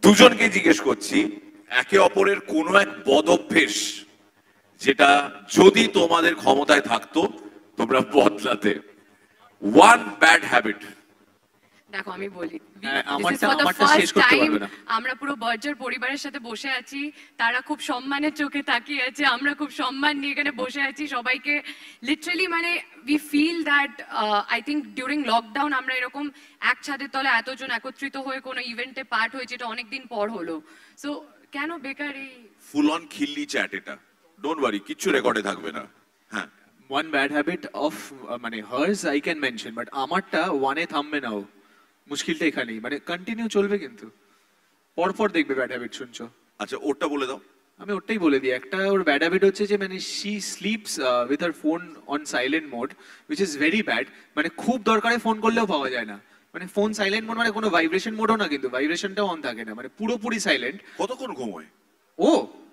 দুজনকে জিজ্ঞেস করছি একে অপরের কোনো এক বদ অভ্যেস যেটা যদি তোমাদের ক্ষমতায় থাকতো তোমরা বদলাতে। One bad habit. দেখো আমি বলি, আমরা পুরো বার্জার পরিবারের সাথে বসে আছি, তারা খুব সম্মানের চোখে তাকিয়ে আছে, আমরা খুব সম্মান নিয়ে এখানে বসে আছি সবাইকে। লিটারালি মানে we feel that I think during lockdown আমরা এরকম এক ছাদের তলে এতজন একত্রিত হয়ে কোনো ইভেন্টে পার্ট হয়েছে, এটা অনেকদিন পর হলো। সো কেন বেকার এই ফুল অন খিল্লি চ্যাট এটা, ডোন্ট ওয়ারি, কিচ্ছু রেকর্ডে থাকবে না। হ্যাঁ, one bad habit of মানে hers I can mention, but আমারটা ওয়ানে থামবে নাও, মুশকিলটা এখানেই, মানে কন্টিনিউ চলবে কিন্তু পরপর দেখবে ব্যাড হ্যাবিট শুনছো। আচ্ছা ওটা বলে দাও। আমি ওটাই বলে দিই, একটা ওর ব্যাড হ্যাবিট হচ্ছে যে মানে she sleeps with her phone on silent mode, which is very bad. মানে খুব দরকারে ফোন করলেও পাওয়া যায় না, মানে ফোন সাইলেন্ট মোড মানে কোনো ভাইব্রেশন মোডও না, কিন্তু ভাইব্রেশনটাও অন থাকে না, মানে পুরোপুরি সাইলেন্ট। কতক্ষণ ঘুমোয় ও?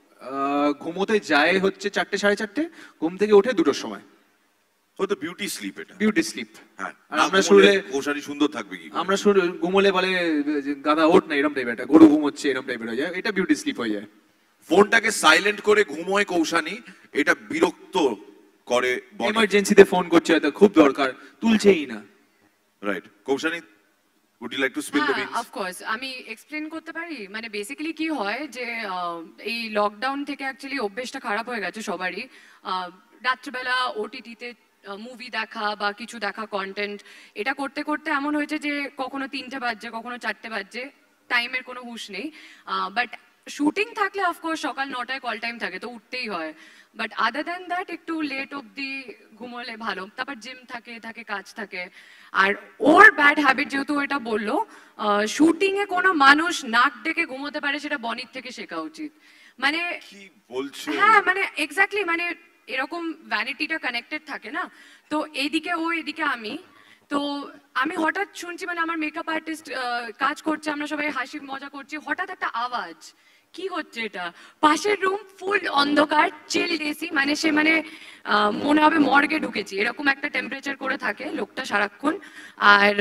ঘুমোতে যায় হচ্ছে 4টে 4:30, ঘুম থেকে ওঠে 2টোর সময়। হয়তো বিউটি স্লিপ এটা, বিউটি স্লিপ। হ্যাঁ, আর আমরা শুনলে কৌশানি সুন্দর থাকবে কি, আমরা শুনে ঘুমোলে বলে গাদা ওঠ না, এরকম টাইপের, একটা গরু ঘুমোচ্ছে এরকম টাইপের হয়ে যায়, এটা বিউটি স্লিপ হয়ে যায়। ফোনটাকে সাইলেন্ট করে ঘুমোয় কৌশানি, এটা বিরক্ত করে। এমার্জেন্সিতে ফোন করছে হয়তো, খুব দরকার, তুলছেই না। Right, Koushani would you like to spill the beans? Of course আমি এক্সপ্লেন করতে পারি। মানে বেসিক্যালি কি হয় যে এই লকডাউন থেকে অ্যাকচুয়ালি অভ্যেসটা খারাপ হয়ে গেছে সবারই। রাত্রিবেলা ওটিটিতে মুভি দেখা বা কিছু দেখা কন্টেন্ট, এটা করতে করতে এমন হয়েছে যে কখনো 3টে বাজছে, কখনো 4টে বাজছে, টাইমের কোনো হুঁশ নেই। বাট শুটিং থাকলে অফকোর্স সকাল 9টায় কল টাইম থাকে, তো উঠতেই হয়। বাট আদার দ্যান দ্যাট একটু লেট অবধি ঘুমোলে ভালো। তারপর জিম থাকে, কাজ থাকে। আর ওর ব্যাড হ্যাবিট যেহেতু এটা বললো, শুটিং এ কোনো মানুষ নাক ডেকে ঘুমোতে পারে, সেটা বনির থেকে শেখা উচিত। মানে কি বলছো? হ্যাঁ মানে এক্স্যাক্টলি, মানে এরকম ভ্যানিটিটা কানেক্টেড থাকে না, তো এইদিকে ও এদিকে আমি। তো আমি হঠাৎ শুনছি, মানে আমার মেকআপ আর্টিস্ট কাজ করছে, আমরা সবাই হাসি মজা করছি, হঠাৎ একটা আওয়াজ, কি হচ্ছে এটা? পাশের রুম ফুল অন্ধকার, চিল্ড এসি, মানে সে মানে মনে হবে মর্গে ঢুকেছি, এরকম একটা টেম্পারেচার করে থাকে লোকটা সারাক্ষণ। আর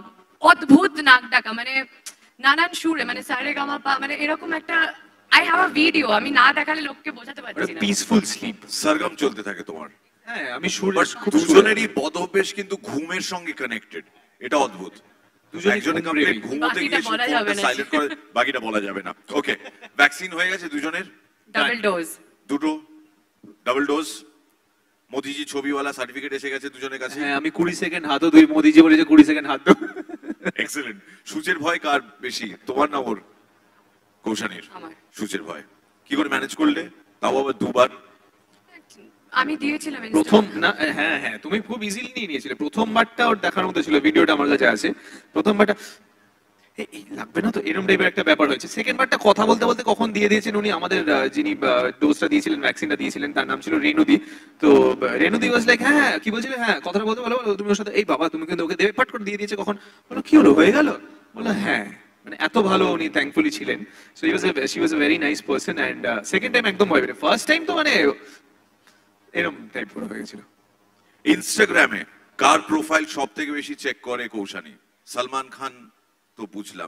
অদ্ভুত নাক ডাকা, মানে নানান সুরে, মানে সারে গামা পা, মানে এরকম একটা। আই হ্যাভ আ ভিডিও, আমি না দেখালে লোককে বোঝাতে পারছি না। পিসফুল স্লিপ, সরগম চলতে থাকে তোমার। হ্যাঁ আমি দুজনেরই বদ অভ্যেস কিন্তু ঘুমের সঙ্গে কানেক্টেড, এটা অদ্ভুত। একজনে কমপ্লিট ঘুমোতে গিয়ে ফোনটা সাইলেন্ট করে, বাকিটা বলা যাবে না। ওকে, ভ্যাকসিন হয়ে গেছে দুজনের? Double dose. দুটো ডাবল ডোজ। মোদিজি ছবিওয়ালা সার্টিফিকেট এসে গেছে দুজনের কাছে। হ্যাঁ, আমি 20 সেকেন্ড হাতও দুই, মোদিজি বলেছে 20 সেকেন্ড হাত দাও। এক্সেলেন্ট। সূচের ভয় কার বেশি, তোমার না ওর? কৌশানির। আমার। সূচের ভয় কি করে ম্যানেজ করলে, তাও আবার দুবার? আমি দিয়েছিলাম প্রথম না, হ্যাঁ হ্যাঁ তুমি খুব ইজিলি নিয়ে নিয়েছিলে। প্রথমবারটা ওর দেখার মতো ছিল, ভিডিওটা আমার কাছে আছে। প্রথমবারটা এই লাগবে না তো, এরকম টাইপের একটা ব্যাপার হয়েছে। সেকেন্ডবারটা কথা বলতে বলতে কখন দিয়ে দিয়েছেন উনি, আমাদের যিনি ডোজটা দিয়েছিলেন, ভ্যাকসিনটা দিয়েছিলেন, তার নাম ছিল রেনুদি। তো রেনুদি ওয়াজ লাইক হ্যাঁ কি বলছিলে, হ্যাঁ কথাটা বলতে বলো, তুমি ওর সাথে এই বাবা তুমি কিন্তু ওকে দেবে, পাট করে দিয়ে দিয়েছে। কখন বলো কি হলো, হয়ে গেল? বলো হ্যাঁ, মানে এত ভালো উনি থ্যাঙ্কফুলি ছিলেন। So she was a very nice person. And second time একদম ভয় পেয়ে, ফার্স্ট টাইম তো মানে এরকম টাইপ করে হয়ে গেছিল। ইনস্টাগ্রামে কার প্রোফাইল সব থেকে বেশি চেক করে কৌশানি? সালমান খান তো বুঝলাম,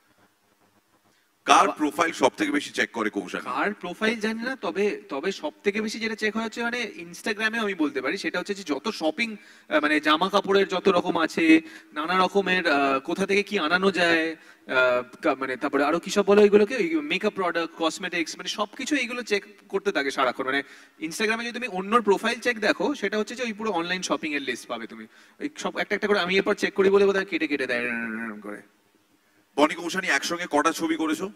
কার প্রোফাইল সব থেকে বেশি চেক করে কৌশানি? কার প্রোফাইল জানি না, তবে সব থেকে বেশি যেটা চেক হয় হচ্ছে মানে ইনস্টাগ্রামে আমি বলতে পারি, সেটা হচ্ছে যে যত শপিং, মানে জামা কাপড়ের যত রকম আছে, নানা রকমের কোথা থেকে কি আনানো যায়, মানে তারপরে আরো কি সব বলো এগুলোকে, মেকআপ প্রোডাক্ট, কসমেটিক্স, মানে সবকিছু এইগুলো চেক করতে থাকে সারাক্ষণ। মানে ইনস্টাগ্রামে যদি তুমি অন্যর প্রোফাইল চেক দেখো, সেটা হচ্ছে যে ওই পুরো অনলাইন শপিং এর লিস্ট পাবে তুমি, ওই সব একটা একটা করে। আমি এরপর চেক করি বলে বোধহয় কেটে কেটে দেয় করে। বনি কৌশানি একসঙ্গে কটা ছবি করেছো?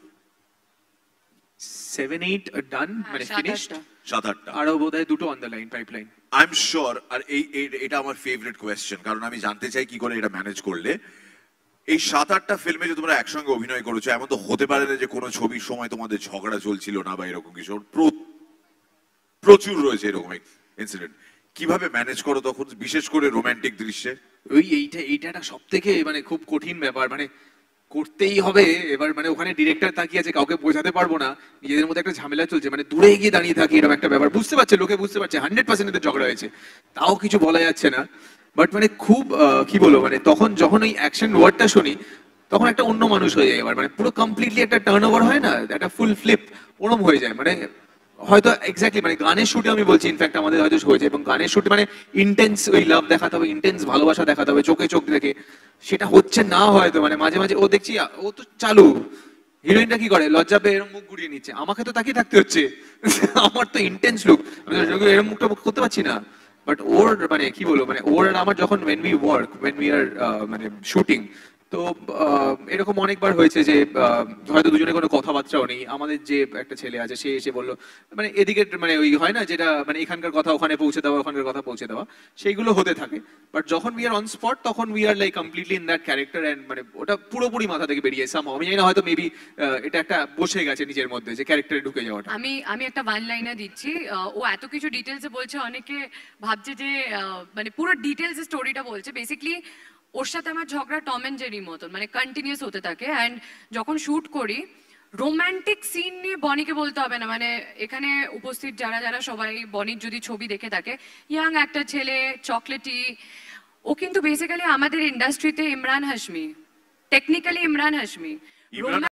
7-8 ডান, মানে ফিনিশড। 7-8টা, আরো বোধহয় 2টো on the line, pipeline. I am sure. আর এটা আমার ফেভারিট কোয়েশ্চেন, কারণ আমি জানতে চাই কি করে এটা ম্যানেজ করলে। এই 7-8টা ফিল্মে যে তোমরা একসঙ্গে অভিনয় করেছো, এমন তো হতে পারে না যে কোনো ছবির সময় তোমাদের ঝগড়া চলছিল না বা এরকম কিছু? প্রচুর রয়েছে এরকম ইনসিডেন্ট। কিভাবে ম্যানেজ করো তখন, বিশেষ করে রোমান্টিক দৃশ্যে? এইটা সব থেকে মানে খুব কঠিন ব্যাপার, মানে করতেই হবে। এবার মানে ওখানে ডিরেক্টর তাকিয়ে আছে, কাউকে বোঝাতে পারবো না, নিজেদের মধ্যে একটা ঝামেলা চলছে, মানে দূরে গিয়ে দাঁড়িয়ে থাকি এরকম একটা ব্যাপার। বুঝতে পারছে, লোকে বুঝতে পারছে 100% এদের ঝগড়া হয়েছে, তাও কিছু বলা যাচ্ছে না। বাট মানে খুব কি বলবো, মানে তখন যখন ওই অ্যাকশন ওয়ার্ডটা শুনি, তখন একটা অন্য মানুষ হয়ে যায়, এবার মানে পুরো কমপ্লিটলি একটা টার্ন ওভার হয় না, একটা ফুল ফ্লিপ ওরম হয়ে যায়। মানে হয়তো এক্স্যাক্টলি মানে গানের শুটে আমি বলছি, ইনফ্যাক্ট আমাদের হয়তো হয়েছে, এবং গানের শুটে মানে ইন্টেন্স ওই লাভ দেখাতে হবে, ইন্টেন্স ভালোবাসা দেখাতে হবে চোখে চোখ রেখে, সেটা হচ্ছে না হয়তো। মানে মাঝে মাঝে ও দেখছি ও তো চালু, হিরোইনটা কি করে লজ্জা পেয়ে এরকম মুখ ঘুরিয়ে নিচ্ছে, আমাকে তো তাকিয়ে থাকতে হচ্ছে। আমার তো ইন্টেন্স লুক, এরকম মুখটা করতে পারছি না। বাট ওর মানে কি বলবো, মানে ওর আর আমার যখন when we work, when we are মানে শুটিং, তো এরকম অনেকবার হয়েছে যে হয়তো দুজনে কোনো কথাবার্তাও নেই, আমাদের যে একটা ছেলে আছে সে এসে বললো, মানে এদিকে মানে ওই হয় না যেটা মানে এখানকার কথা ওখানে পৌঁছে দেওয়া, ওখানকার কথা পৌঁছে দেওয়া, সেইগুলো হতে থাকে। বাট যখন উই আর অন স্পট, তখন we are like completely in that character, and মানে ওটা পুরোপুরি মাথা থেকে বেরিয়ে সামহাও, আমি জানি না হয়তো মেবি এটা একটা বসে গেছে নিজের মধ্যে যে ক্যারেক্টারে ঢুকে যাওয়াটা। আমি একটা ওয়ান লাইনার দিচ্ছি। ও এত কিছু ডিটেলসে বলছে, অনেকে ভাবছে যে মানে পুরো ডিটেলসে স্টোরিটা বলছে। বেসিক্যালি ওর সাথে আমার ঝগড়া টম এন্ড জেরির মতন, মানে কন্টিনিউয়াস হতে থাকে। অ্যান্ড যখন শুট করি, রোমান্টিক সিন নিয়ে বনিকে বলতে হবে না, মানে এখানে উপস্থিত যারা যারা সবাই বনির যদি ছবি দেখে থাকে, ইয়াং একটা ছেলে, চকলেটি, ও কিন্তু বেসিক্যালি আমাদের ইন্ডাস্ট্রিতে ইমরান হাশমি, টেকনিক্যালি ইমরান হাশমি। ইমরান